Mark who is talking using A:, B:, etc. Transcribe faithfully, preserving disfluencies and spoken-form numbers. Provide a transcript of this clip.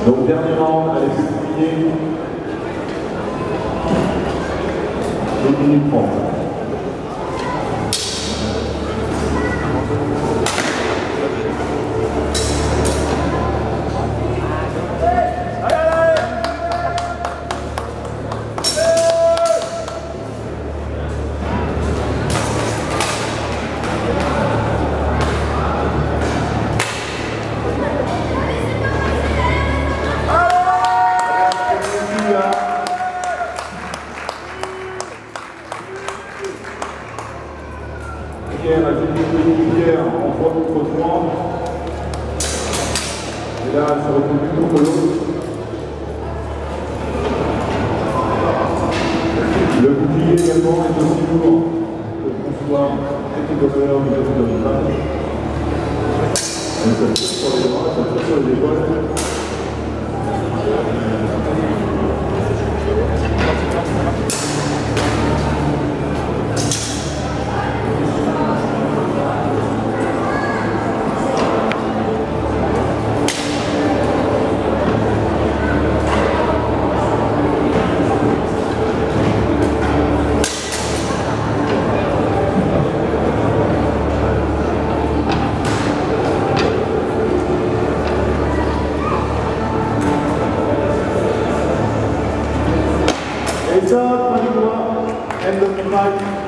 A: Donc dernier round, Alex Boutillier. deux minutes trente. Pierre a été Pierre en trois contre trois. Et là, elle se retrouve plus contre l'autre. Le bouclier également est aussi lourd que François était gouverneur du Président de l'État. Elle se tire sur les bras, elle se tire sur les épaules. It's up, end of the fight.